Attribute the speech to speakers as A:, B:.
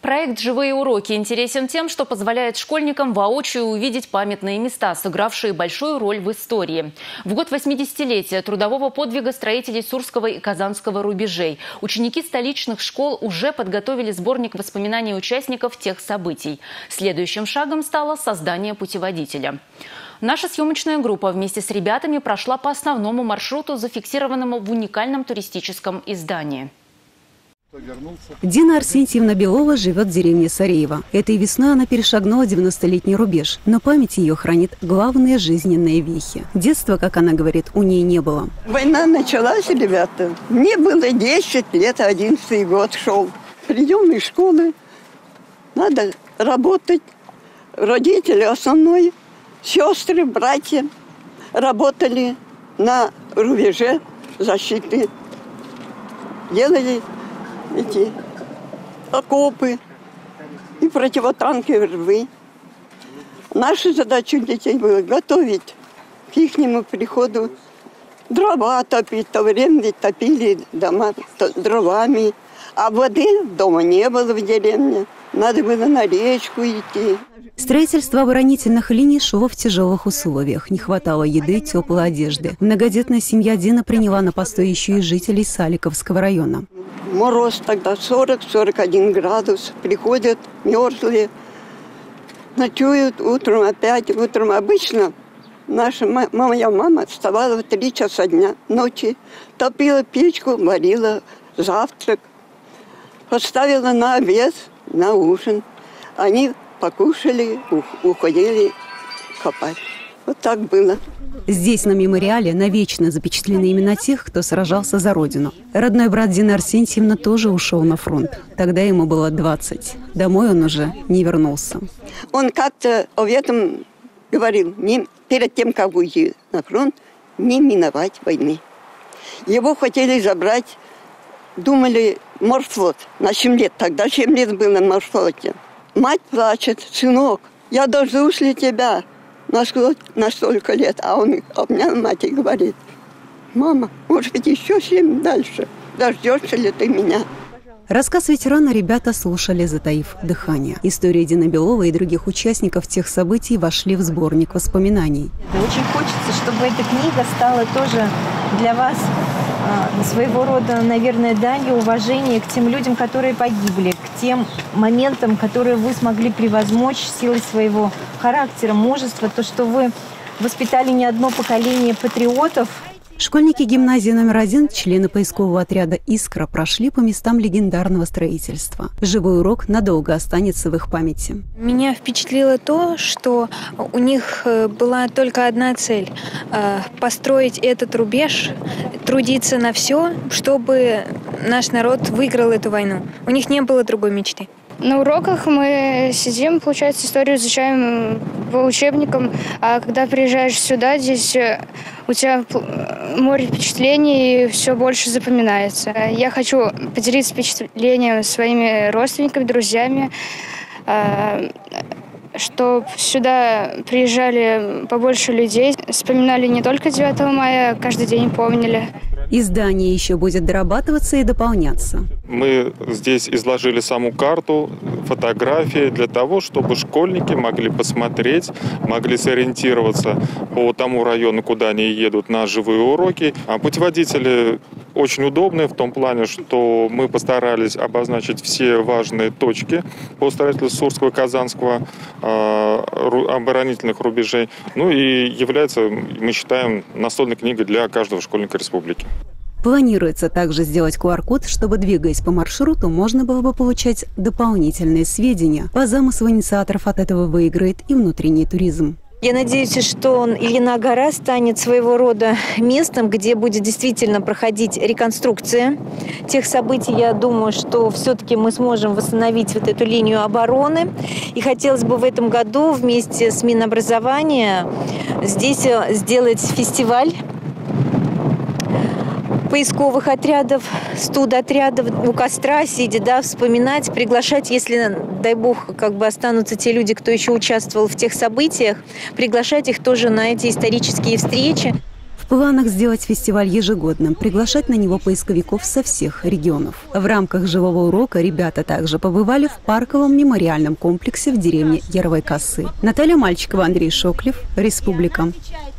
A: Проект «Живые уроки» интересен тем, что позволяет школьникам воочию увидеть памятные места, сыгравшие большую роль в истории. В год 80-летия трудового подвига строителей Сурского и Казанского рубежей ученики столичных школ уже подготовили сборник воспоминаний участников тех событий. Следующим шагом стало создание путеводителя. Наша съемочная группа вместе с ребятами прошла по основному маршруту, зафиксированному в уникальном туристическом издании.
B: Дина Арсентьевна Белова живет в деревне Сареево. Этой весной она перешагнула 90-летний рубеж, но память ее хранит главные жизненные вехи. Детства, как она говорит, у ней не было.
C: Война началась, ребята. Мне было 10 лет, 11-й год шел. Прием из школы. Надо работать. Родители основной, сестры, братья работали на рубеже защиты. Делали эти окопы и противотанковые рвы. Наша задача у детей была готовить к ихнему приходу дрова топить. В то время ведь топили дома дровами, а воды дома не было в деревне. Надо было на речку идти.
B: Строительство оборонительных линий шло в тяжелых условиях. Не хватало еды, теплой одежды. Многодетная семья Дина приняла на постой еще и жителей Саликовского района.
C: Мороз тогда 40-41 градус. Приходят мерзлые, ночуют, утром опять. Утром обычно моя мама вставала в 3 часа дня, ночи, топила печку, варила завтрак, поставила на обед, на ужин. Они покушали, уходили копать. Вот так было.
B: Здесь, на мемориале, навечно запечатлены имена тех, кто сражался за родину. Родной брат Дины Арсентьевны тоже ушел на фронт. Тогда ему было 20. Домой он уже не вернулся.
C: Он как-то об этом говорил, перед тем, как уйти на фронт, не миновать войны. Его хотели забрать, думали, морфлот. На 7 лет, тогда 7 лет было на морфлоте. Мать плачет: сынок, я дождусь ли тебя на столько лет? А он обнял мать и говорит: мама, может быть, еще 7 дальше. Дождешься ли ты меня?
B: Рассказ ветерана ребята слушали, затаив дыхание. История Дины Беловой и других участников тех событий вошли в сборник воспоминаний.
D: Очень хочется, чтобы эта книга стала тоже для вас своего рода, наверное, данью уважения к тем людям, которые погибли, к тем моментам, которые вы смогли превозмочь силой своего характера, мужества, то, что вы воспитали не одно поколение патриотов.
B: Школьники гимназии номер 1, члены поискового отряда «Искра», прошли по местам легендарного строительства. Живой урок надолго останется в их памяти.
E: Меня впечатлило то, что у них была только одна цель – построить этот рубеж, трудиться на все, чтобы наш народ выиграл эту войну. У них не было другой мечты.
F: На уроках мы сидим, получается, историю изучаем по учебникам, а когда приезжаешь сюда, здесь у тебя море впечатлений и все больше запоминается. Я хочу поделиться впечатлением своими родственниками, друзьями, чтобы сюда приезжали побольше людей, вспоминали не только 9 мая, каждый день помнили.
B: Издание еще будет дорабатываться и дополняться.
G: Мы здесь изложили саму карту, фотографии для того, чтобы школьники могли посмотреть, могли сориентироваться по тому району, куда они едут на живые уроки. А путеводители очень удобные в том плане, что мы постарались обозначить все важные точки по строительству Сурского и Казанского оборонительных рубежей. Ну и является, мы считаем, настольной книгой для каждого школьника республики.
B: Планируется также сделать QR-код, чтобы, двигаясь по маршруту, можно было бы получать дополнительные сведения. По замыслу инициаторов от этого выиграет и внутренний туризм.
D: Я надеюсь, что Ильина гора станет своего рода местом, где будет действительно проходить реконструкция тех событий. Я думаю, что все-таки мы сможем восстановить вот эту линию обороны. И хотелось бы в этом году вместе с Минобразования здесь сделать фестиваль поисковых отрядов, студотрядов, у костра сидя, вспоминать, приглашать, если, дай бог, останутся те люди, кто еще участвовал в тех событиях, приглашать их тоже на эти исторические встречи.
B: планах сделать фестиваль ежегодным, приглашать на него поисковиков со всех регионов. В рамках живого урока ребята также побывали в парковом мемориальном комплексе в деревне Яровой Косы. Наталья Мальчикова, Андрей Шоклев, Республика.